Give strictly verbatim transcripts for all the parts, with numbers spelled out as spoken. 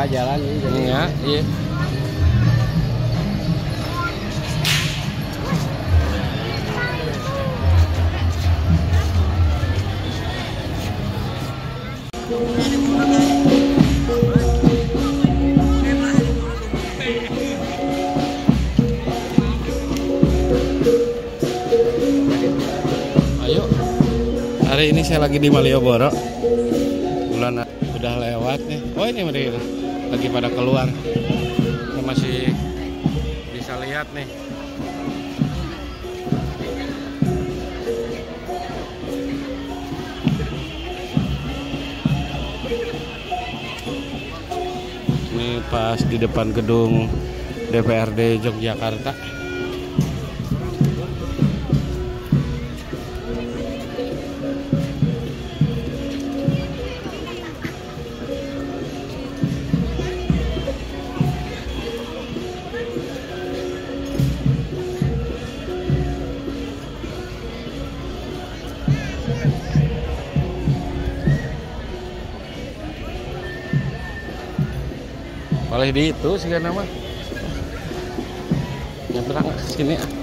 ka jalan jadi. Ya, iya. Ayo, hari ini saya lagi di Malioboro. Bulan udah lewat nih. Oh ini mereka lagi pada keluar. Saya masih bisa lihat nih. Ini pas di depan gedung D P R D Yogyakarta. Boleh di itu sih kan nama nyebrang ke sini ah.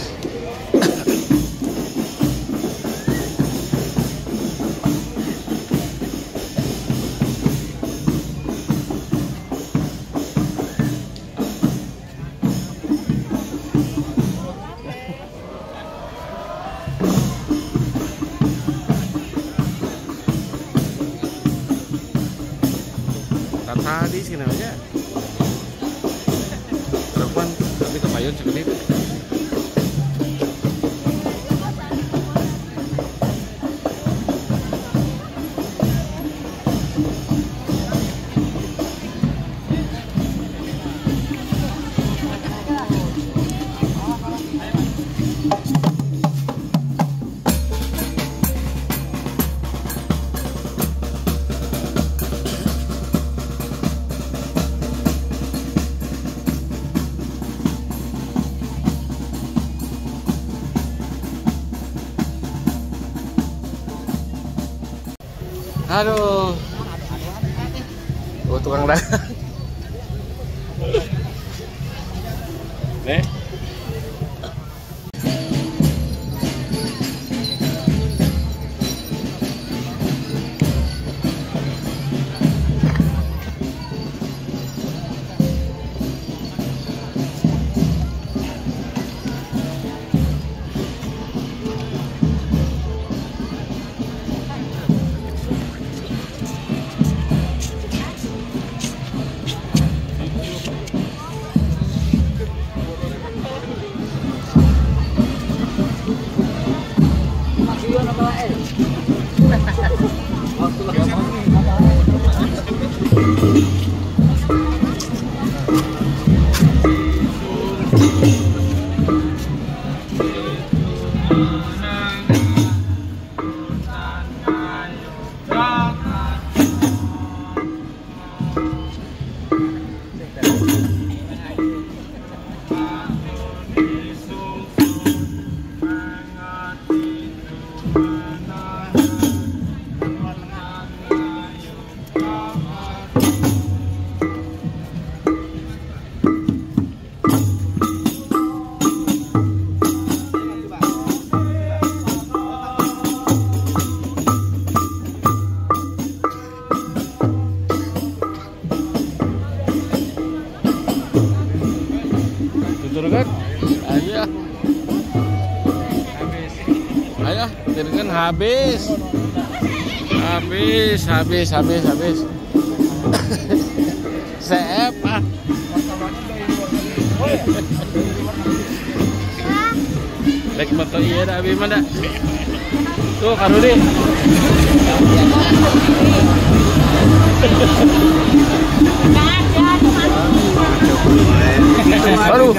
Tadi sini aja perempuan tapi kepayun seperti itu. Aduh, oh tukang dagang. Nih. Turunkan, ayo, ayo, turunkan habis, habis, habis, habis, habis. Sep ah. Lek moto iya dah, abi mana? Tuh Karudi. Aduh.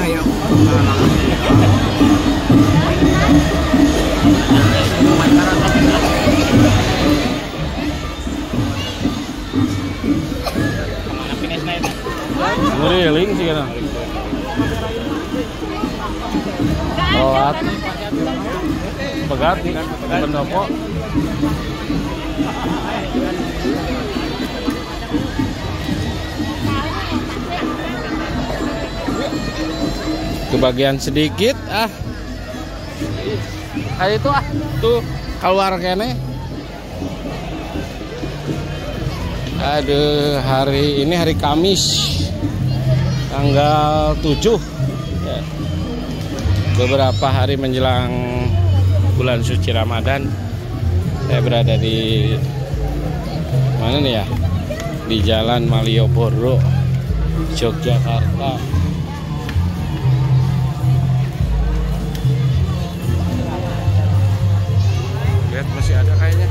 Ngeriling sih kan. Lewat. Pegat nih, pendopo. kebagian sedikit ah. Kayak itu ah, tuh keluar kene. Aduh, hari ini hari Kamis tanggal tujuh ya. Beberapa hari menjelang bulan suci Ramadan. Saya berada di mana nih ya? Di Jalan Malioboro, Yogyakarta. Lihat masih ada kayaknya.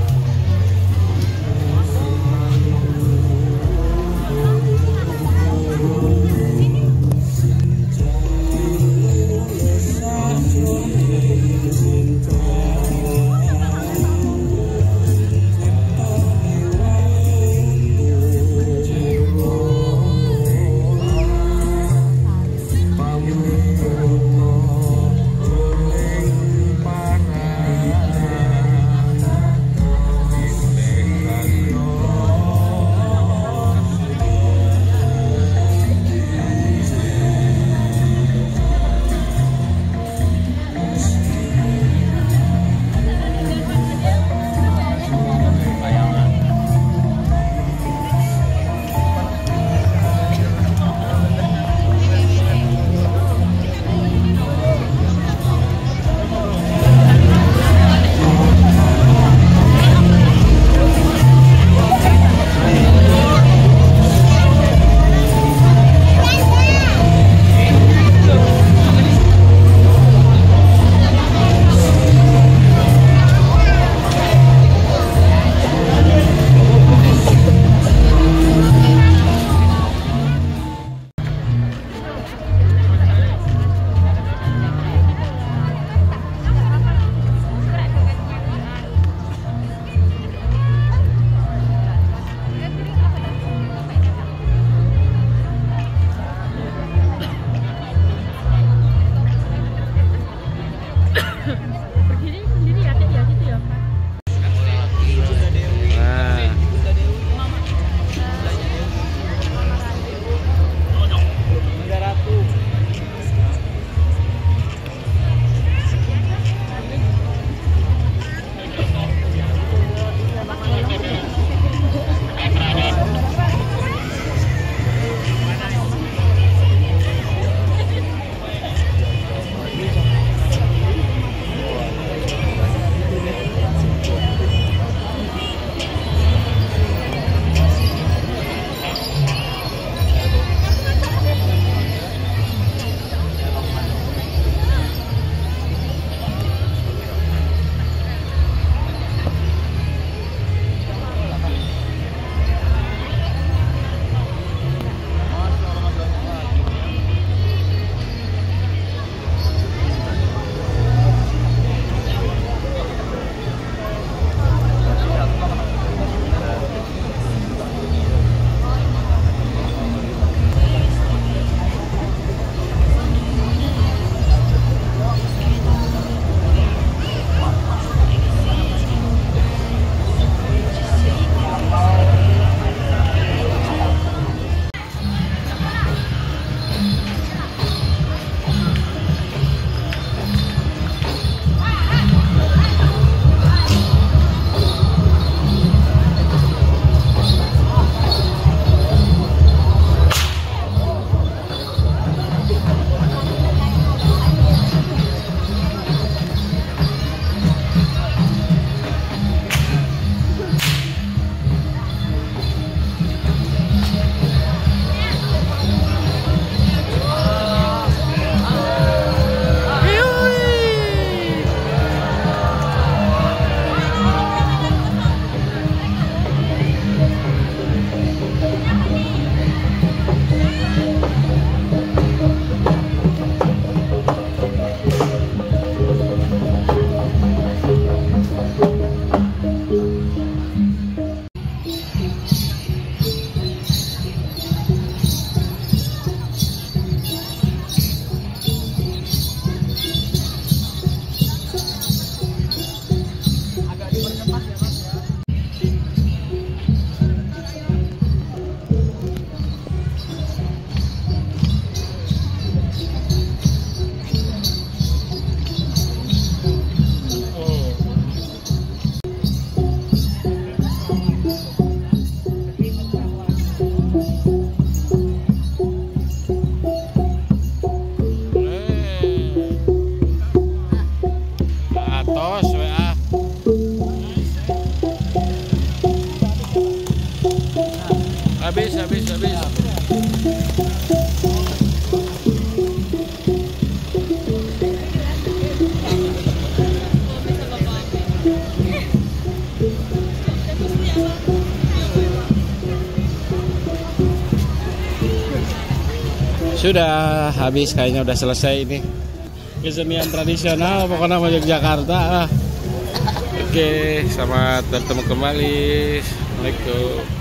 Habis, habis, habis. Sudah habis, kayaknya udah selesai ini kesenian tradisional pokoknya mau Yogyakarta. Oke, selamat bertemu kembali. Assalamualaikum.